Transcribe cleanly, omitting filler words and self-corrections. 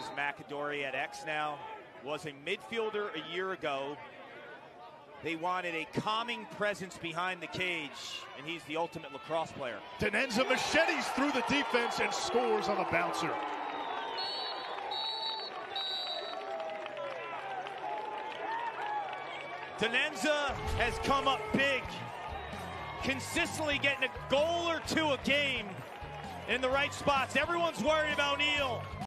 McAdory at X now, was a midfielder a year ago. They wanted a calming presence behind the cage, and he's the ultimate lacrosse player. Danenza machetes through the defense and scores on the bouncer. Danenza has come up big, consistently getting a goal or two a game in the right spots. Everyone's worried about Neal.